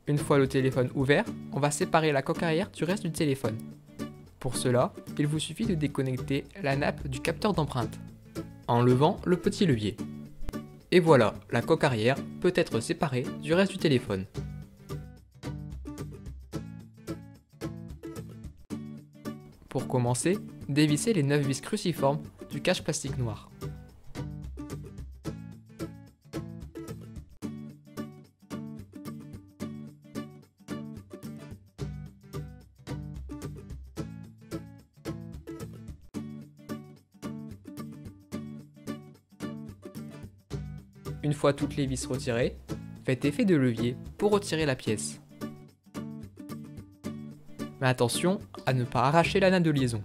Une fois le téléphone ouvert, on va séparer la coque arrière du reste du téléphone. Pour cela, il vous suffit de déconnecter la nappe du capteur d'empreinte, en levant le petit levier. Et voilà, la coque arrière peut être séparée du reste du téléphone. Pour commencer, dévissez les 9 vis cruciformes du cache plastique noir. Une fois toutes les vis retirées, faites effet de levier pour retirer la pièce. Mais attention à ne pas arracher la nappe de liaison.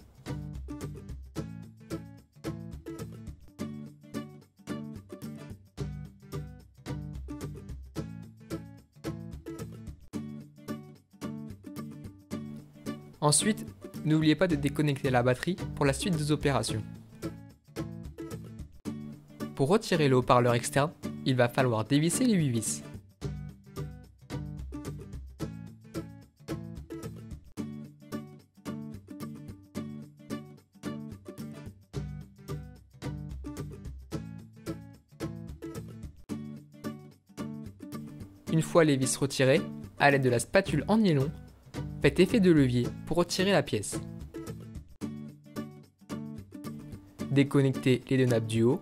Ensuite, n'oubliez pas de déconnecter la batterie pour la suite des opérations. Pour retirer le haut-parleur externe, il va falloir dévisser les 8 vis. Une fois les vis retirées, à l'aide de la spatule en nylon, faites effet de levier pour retirer la pièce. Déconnectez les 2 nappes du haut.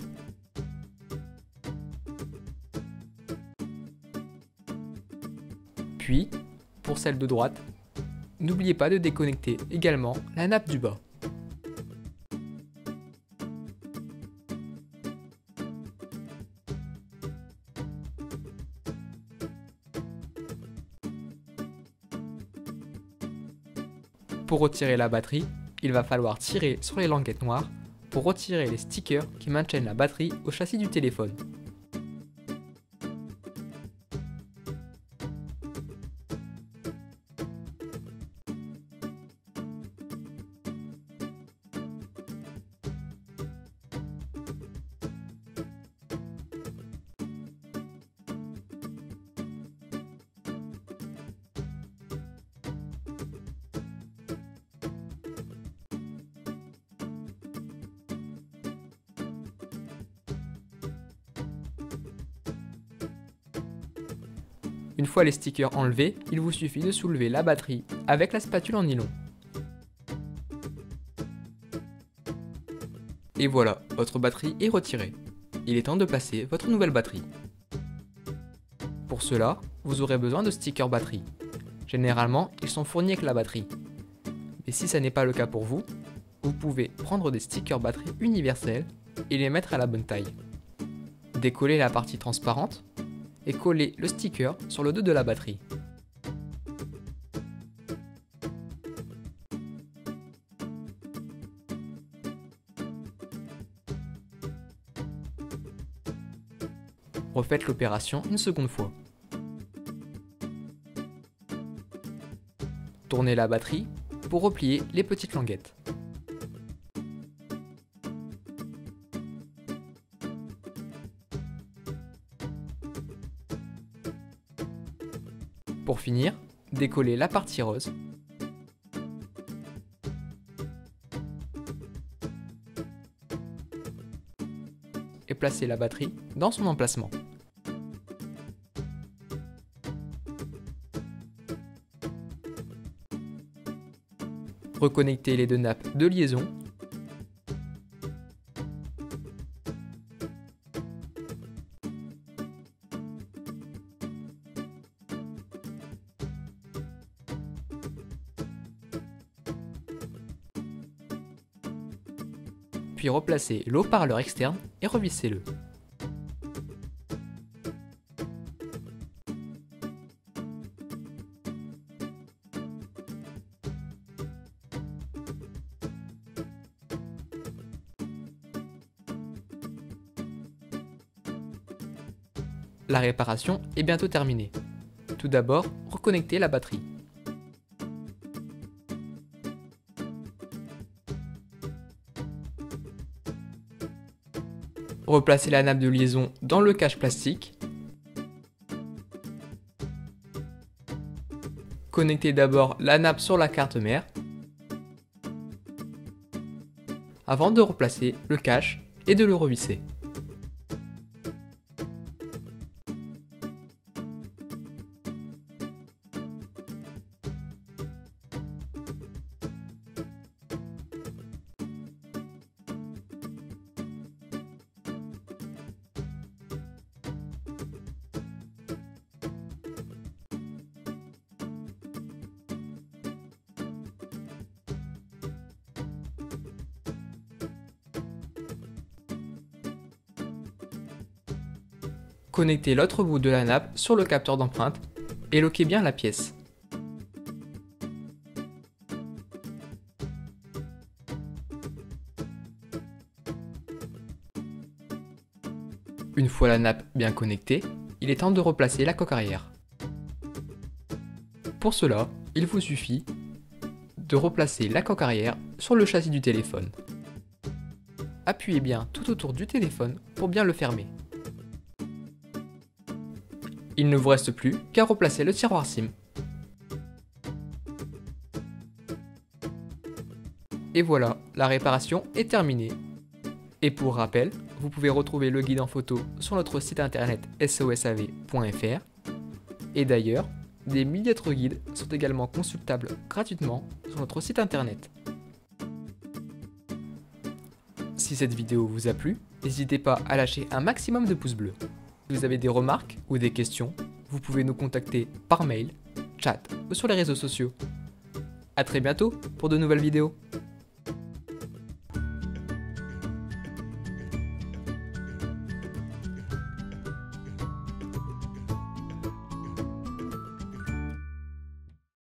Puis, pour celle de droite, n'oubliez pas de déconnecter également la nappe du bas. Pour retirer la batterie, il va falloir tirer sur les languettes noires pour retirer les stickers qui maintiennent la batterie au châssis du téléphone. Une fois les stickers enlevés, il vous suffit de soulever la batterie avec la spatule en nylon. Et voilà, votre batterie est retirée. Il est temps de placer votre nouvelle batterie. Pour cela, vous aurez besoin de stickers batterie. Généralement, ils sont fournis avec la batterie. Mais si ça n'est pas le cas pour vous, vous pouvez prendre des stickers batterie universels et les mettre à la bonne taille. Décollez la partie transparente et collez le sticker sur le dos de la batterie. Refaites l'opération une seconde fois. Tournez la batterie pour replier les petites languettes. Pour finir, décollez la partie rose. Et placez la batterie dans son emplacement. Reconnectez les 2 nappes de liaison. Puis replacez le haut-parleur externe et revissez-le. La réparation est bientôt terminée. Tout d'abord, reconnectez la batterie. Replacez la nappe de liaison dans le cache plastique. Connectez d'abord la nappe sur la carte mère avant de replacer le cache et de le revisser. Connectez l'autre bout de la nappe sur le capteur d'empreinte et loquez bien la pièce. Une fois la nappe bien connectée, il est temps de replacer la coque arrière. Pour cela, il vous suffit de replacer la coque arrière sur le châssis du téléphone. Appuyez bien tout autour du téléphone pour bien le fermer. Il ne vous reste plus qu'à replacer le tiroir SIM. Et voilà, la réparation est terminée. Et pour rappel, vous pouvez retrouver le guide en photo sur notre site internet sosav.fr. Et d'ailleurs, des milliers d'autres guides sont également consultables gratuitement sur notre site internet. Si cette vidéo vous a plu, n'hésitez pas à lâcher un maximum de pouces bleus. Si vous avez des remarques ou des questions, vous pouvez nous contacter par mail, chat ou sur les réseaux sociaux. A très bientôt pour de nouvelles vidéos.